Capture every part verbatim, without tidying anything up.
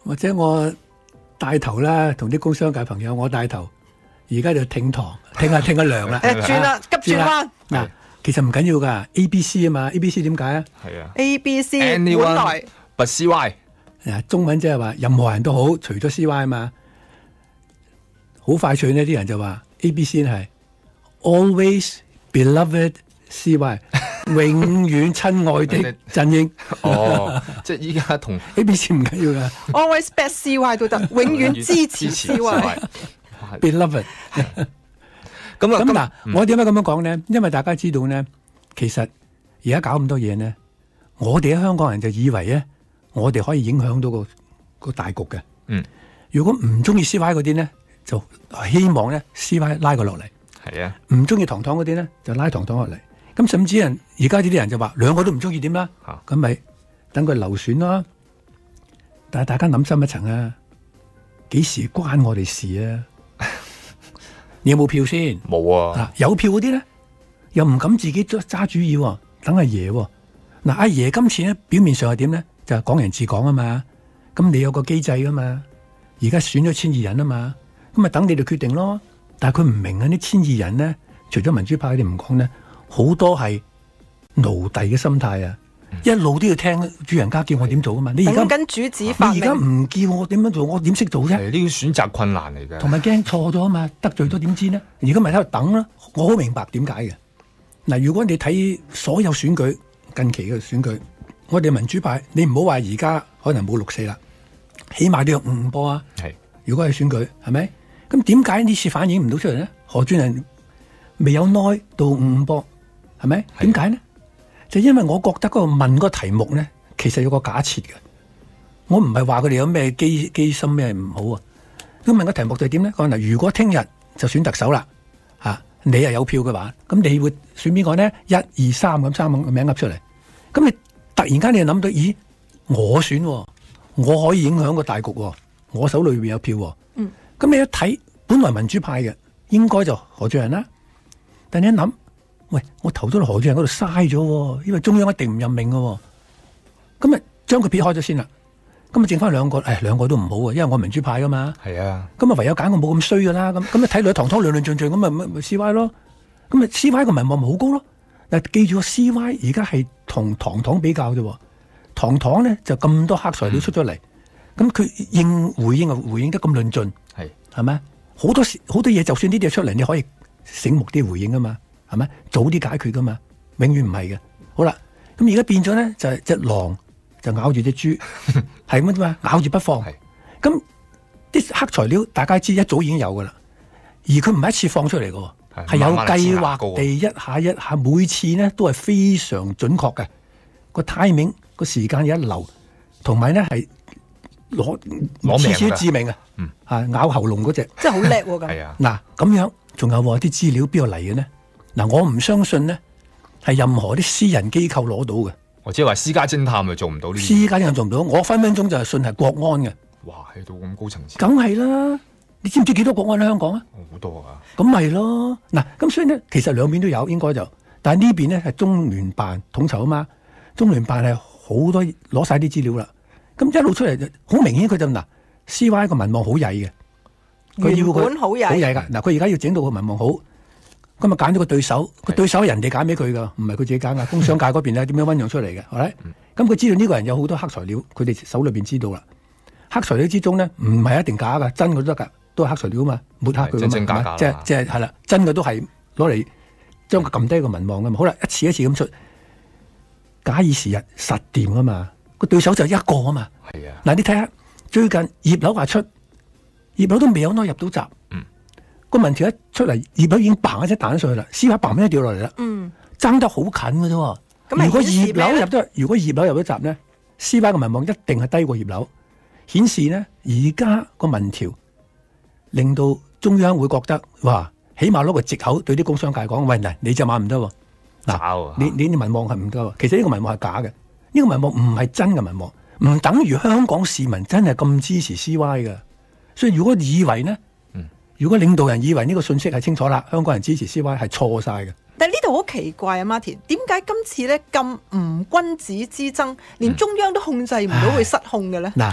或者我帶頭啦，同啲工商界朋友我帶頭，而家就挺堂，挺下挺下涼啦。 誒轉啦，急轉彎。 嗱，其實唔緊要㗎 ，A B C 啊嘛 ，A B C 點解啊？ 係啊 A B C 本 ，anyone 來 but C Y。 誒，中文即係話任何人都好，除咗 C Y 啊嘛。好快脆呢啲人就話 A B C 係 always beloved C Y， 永遠親愛的振英。 哦，即係依家同 A B C 唔緊要㗎 always best C Y 都得，永遠支持 C Y。 ，beloved。 咁啊， 咁嗱， 嗯我點解咁樣講咧？因為大家知道咧，其實而家搞咁多嘢咧，我哋喺香港人就以為咧，我哋可以影響到個個大局嘅。 嗯， 如果唔中意 C Y 嗰啲咧，就希望咧 C Y 拉佢落嚟。 係啊， 唔中意糖糖嗰啲咧，就拉糖糖落嚟。咁甚至人而家呢啲人就話兩個都唔中意點啦，咁咪等佢流選咯。但係大家諗深一層啊，幾時關我哋事啊？你有冇票先？ 冇啊。 有票嗰啲咧，又唔敢自己揸主意喎，等阿爺喎。嗱，阿爺今次咧表面上係點咧？就係港人治港啊嘛。咁你有個機制噶嘛？而家選咗千二人啊嘛，咁咪等你哋決定咯。但係佢唔明啊！啲千二人咧，除咗民主派啲唔講咧，好多係奴隸嘅心態啊！嗯、一路都要聽主人家叫我點做啊嘛！你而家等緊主子發明， 你而家唔叫我點樣做，我點識做啫？ 係呢個選擇困難嚟嘅， 同埋驚錯咗啊嘛，得罪咗點知呢？而家咪喺度等咯。我好明白點解嘅。嗱，如果你睇所有選舉近期嘅選舉，我哋民主派，你唔好話而家可能冇六四啦，起碼都有五五波啊。 係，如果係選舉，係咪？咁點解呢次反映唔到出嚟咧？何俊仁未有耐到五五波，係咪？點解呢？就因為我覺得嗰個問個題目咧，其實有個假設嘅。我唔係話佢哋有咩機機心咩唔好啊。咁問個題目就係點咧？講嗱，如果聽日就選特首啦，嚇你係有票嘅話，咁你會選邊個呢？一二三咁三個名噏出嚟，咁你突然間你就諗到，咦？我選，我可以影響個大局，我手裏邊有票。嗯。咁你一睇，本來民主派嘅應該就何俊仁啦，但你一諗，喂，我投咗落何俊仁嗰度嘥咗，因為中央一定唔任命嘅，咁咪將佢撇開咗先啦。咁咪剩翻兩個，誒，兩個都唔好啊，因為我民主派噶嘛。 係啊。 咁啊，唯有揀個冇咁衰噶啦。咁咁咪睇落堂堂論論盡盡，咁咪咪 C Y 咯。咁咪 C Y 個民望咪好高咯。但記住個 C Y 而家係同堂堂比較啫。堂堂咧就咁多黑材料出咗嚟。嗯咁佢應回應啊，回應得咁論盡，係係咪？好多時好多嘢，就算呢啲嘢出嚟，你可以醒目啲回應噶嘛，係咪？早啲解決噶嘛，永遠唔係嘅。好啦，咁而家變咗咧，就係隻狼就咬住隻豬，係咁啫嘛，咬住不放。咁啲黑材料大家知一早已經有噶啦，而佢唔係一次放出嚟嘅，係有計劃地一下一下，每次咧都係非常準確嘅，個 timing 個時間有一流，同埋咧係。攞次次都致命啊！嗯，啊咬喉嚨嗰隻， 真係好叻喎！咁係啊， 嗱咁樣，仲有啲資料邊度嚟嘅呢？嗱，我唔相信呢係任何啲私人機構攞到嘅。 或者話私家偵探咪做唔到呢啲？ 私家偵探做唔到，我分分鐘就係信係國安嘅。 哇，去到咁高層次， 梗係啦！你知唔知幾多國安喺香港啊？ 好多啊！ 咁咪咯，嗱，咁所以呢，其實兩邊都有，應該就，但係呢邊呢係中聯辦統籌啊嘛，中聯辦係好多攞晒啲資料啦。咁一路出嚟就好明顯，佢就嗱 C Y 個民望好曳嘅，佢要佢好曳， 好曳噶。嗱，佢而家要整到個民望好，咁咪揀咗個對手，個對手係人哋揀俾佢噶，唔係佢自己揀噶。工商界嗰邊咧點樣醞釀出嚟嘅，係咪？咁佢知道呢個人有好多黑材料，佢哋手裏邊知道啦。黑材料之中咧，唔係一定假噶，真嘅都得噶，都係黑材料啊嘛，抹黑佢真真假假， 即係即係係啦，真嘅都係攞嚟將佢撳低個民望噶嘛。好啦，一次一次咁出，假以時日實掂啊嘛。個對手就一個啊嘛，係啊，嗱你睇下最近葉劉話出，葉劉都未有耐入到閘，嗯，個民調一出嚟，葉劉已經嘭一隻彈上去啦，C Y嘭一掉落嚟啦，嗯，爭得好近嘅啫。咁如果葉劉入咗，如果葉劉入咗閘咧 ，C Y 嘅民望一定係低過葉劉，顯示呢而家個民調令到中央會覺得，哇，起碼攞個藉口對啲工商界講，喂嗱，你隻馬唔得，嗱，你你啲民望係唔得，其實呢個民望係假嘅。呢個民望唔係真嘅民望，唔等於香港市民真係咁支持 C Y 嘅。所以如果以為呢，嗯、如果領導人以為呢個信息係清楚啦，香港人支持 C Y 係錯晒嘅。 但係呢度好奇怪啊 Martin， 點解今次呢咁唔君子之爭，連中央都控制唔到會失控嘅呢？ 嗱、嗯，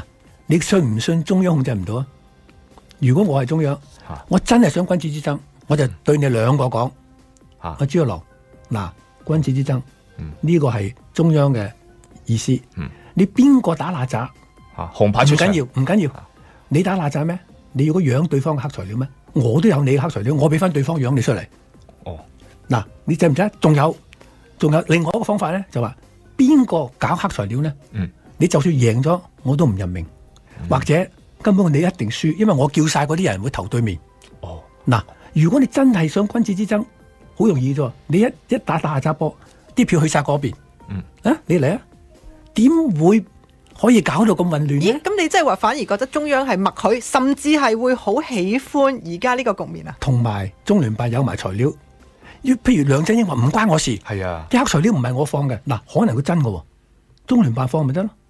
你信唔信中央控制唔到啊？如果我係中央， 啊、 我真係想君子之爭，我就對你兩個講， 啊， 阿朱一龍，嗱，君子之爭，呢、 嗯、 個係中央嘅意思。 嗯、 你邊個打邋遢？ 啊，紅牌出場唔緊要，唔緊要。 啊、 你打邋遢咩？你要個養對方嘅黑材料咩？我都有你嘅黑材料，我俾翻對方養你出嚟。 哦， 嗱，你知唔知？仲有，仲有另外一個方法咧，就話邊個搞黑材料咧？ 嗯， 你就算贏咗，我都唔任命， 嗯、 或者根本你一定輸，因為我叫晒嗰啲人會投對面。 哦， 嗱，如果你真係想君子之爭，好容易啫。你一一打打下揸波，啲票去晒嗰邊。 嗯， 啊，你嚟啊？點會可以搞到咁混亂咧？ 咦，咁你即係話反而覺得中央係默許，甚至係會好喜歡而家呢個局面啊？ 同埋中聯辦有埋材料，譬如梁振英話唔關我事， 係啊， 啲黑材料唔係我放嘅，嗱，可能佢真嘅喎，中聯辦放咪得咯。